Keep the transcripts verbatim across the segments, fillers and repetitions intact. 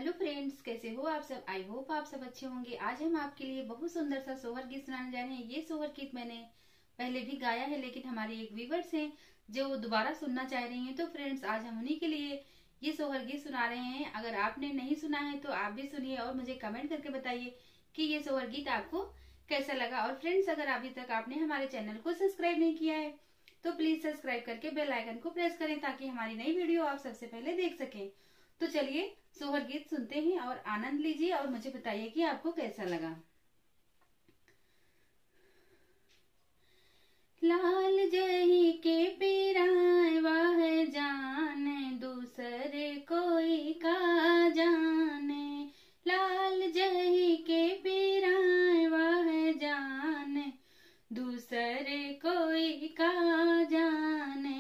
Hello friends, कैसे हो आप सब। आई होप आप सब अच्छे होंगे। आज हम आपके लिए बहुत सुंदर सा सोहर गीत सुनाने जा रहे हैं। ये सोहर गीत मैंने पहले भी गाया है, लेकिन हमारे एक व्यूवर्स हैं जो दोबारा सुनना चाह रही हैं। तो फ्रेंड्स, आज हम उन्हीं के लिए ये सोहर गीत सुना रहे हैं। अगर आपने नहीं सुना है तो आप भी सुनिए और मुझे कमेंट करके बताइए कि ये सोहर गीत आपको कैसा लगा। और फ्रेंड्स, अगर अभी तक आपने हमारे चैनल को सब्सक्राइब नहीं किया है तो प्लीज सब्सक्राइब करके बेल आइकन को प्रेस करें ताकि हमारी नई वीडियो आप सबसे पहले देख सकें। तो चलिए सोहर गीत सुनते हैं और आनंद लीजिए और मुझे बताइए कि आपको कैसा लगा। लाल जही के पीराए वाह जाने, दूसरे कोई का जाने। लाल जही के पीराए वाह जाने, दूसरे कोई का जाने।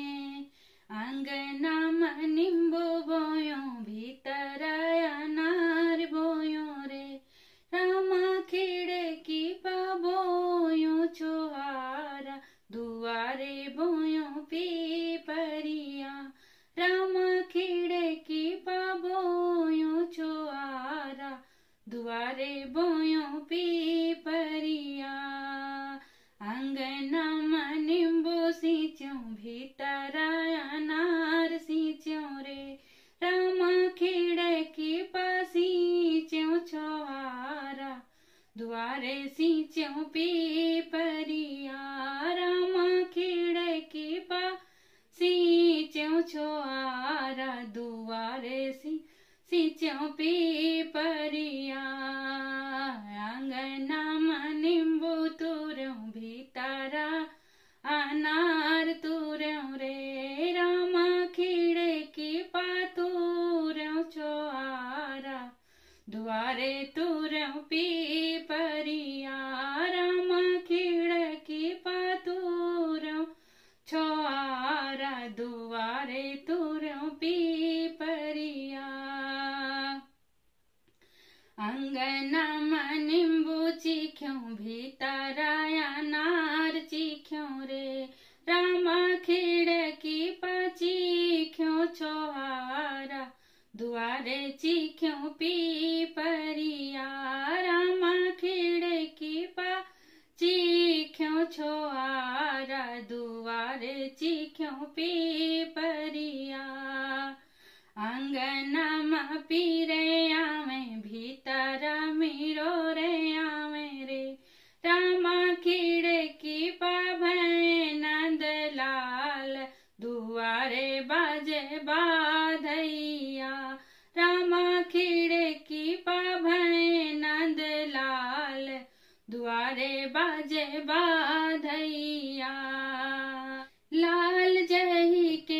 अंगना में नींबू बोयो, भीतर अनार बोयो रे। रामा खिड़की पा बोयो छोहारा, दुआरे बोयो पीपरिया। रामा खिड़की पा बोयो छोहारा, दुआरे बोयो पीपरिया। अंगना में नींबू सींचो, भीतर अनार सींचो रे। रामा खिड़की पास सींचो छोहारा, दुआरे सींचो पीपरिया। रामा खिड़की पास सींचो छोहारा, दुआरे सी सींचो पीपरिया। अंगना में नींबू तुरो, भीतरा अनार तुरो रे। रामा खिड़की पा तुरो छोहारा, दुआरे तुरो पीपरिया। रामा खिड़की पा तुरो छोहारा, दुआरे तुरो पीपरिया। अंगना में नींबू चीख्यो, भीतर अनार चीख्यो रे। रामा खिड़की पा चीख्यो छोहारा, दुआरे चीख्यो पीपरिया। रामा खिड़की पा चीख्यो छोहारा, दुआरे चीख्यो पीपरिया। अंगना में पीरे आवे, भीतर मीरो रे आवे रे। रामा खिड़की पा भय नंद लाल, दुआरे बाजे बाधैया। रामा खिड़की पा भय नंद लाल, दुआरे बाजे बाधैया। लाल जही के